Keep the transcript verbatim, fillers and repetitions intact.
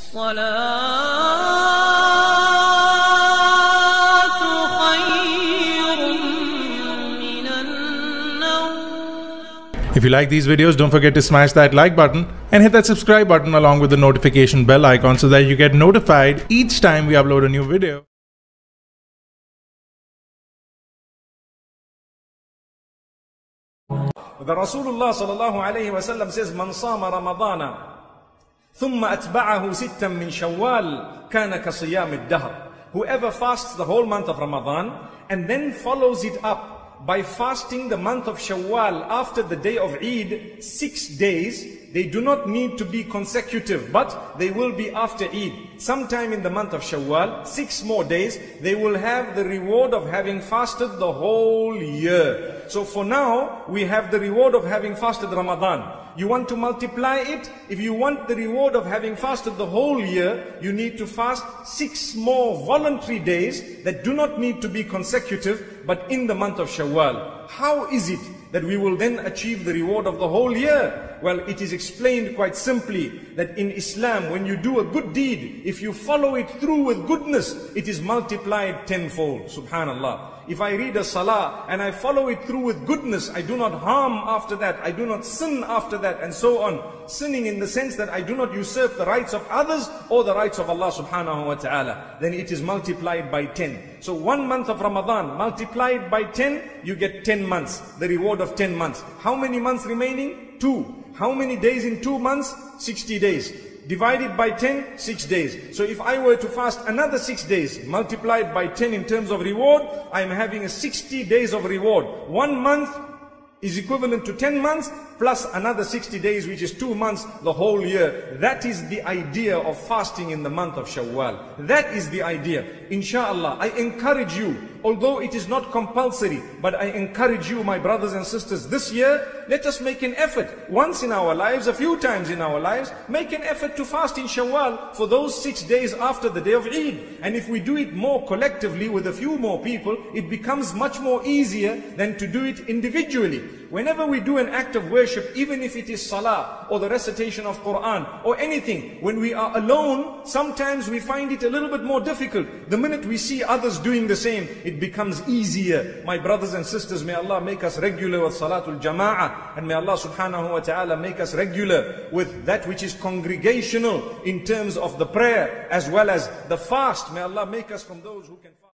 If you like these videos, don't forget to smash that like button and hit that subscribe button along with the notification bell icon so that you get notified each time we upload a new video. The Rasulullah sallallahu alayhi wa sallam says, "Man sama Ramadana, thumma atba'ahu sittan min Shawwal, kana ka siyam ad-dahr." Whoever fasts the whole month of Ramadan and then follows it up by fasting the month of Shawwal after the day of Eid, six days, they do not need to be consecutive, but they will be after Eid. Sometime in the month of Shawwal, six more days, they will have the reward of having fasted the whole year. So for now, we have the reward of having fasted Ramadan. You want to multiply it? If you want the reward of having fasted the whole year, you need to fast six more voluntary days that do not need to be consecutive, but in the month of Shawwal. How is it that we will then achieve the reward of the whole year? Well, it is explained quite simply that in Islam, when you do a good deed, if you follow it through with goodness, it is multiplied tenfold. Subhanallah. If I read a salah and I follow it through with goodness, I do not harm after that, I do not sin after that, and so on. Sinning in the sense that I do not usurp the rights of others or the rights of Allah subhanahu wa ta'ala, then it is multiplied by ten. So one month of Ramadan multiplied by ten, you get ten months, the reward of ten months. How many months remaining? Two. How many days in two months? sixty days. Divided by ten, six days. So if I were to fast another six days, multiplied by ten in terms of reward, I am having a sixty days of reward. One month is equivalent to ten months, plus another sixty days, which is two months, the whole year. That is the idea of fasting in the month of Shawwal. That is the idea. Inshallah, I encourage you, although it is not compulsory, but I encourage you, my brothers and sisters, this year, let us make an effort. Once in our lives, a few times in our lives, make an effort to fast in Shawwal for those six days after the day of Eid. And if we do it more collectively with a few more people, it becomes much more easier than to do it individually. Whenever we do an act of worship, even if it is salah or the recitation of Quran or anything, when we are alone, sometimes we find it a little bit more difficult. The minute we see others doing the same, it becomes easier. My brothers and sisters, may Allah make us regular with Salatul Jama'ah, and may Allah subhanahu wa ta'ala make us regular with that which is congregational in terms of the prayer as well as the fast. May Allah make us from those who can fast.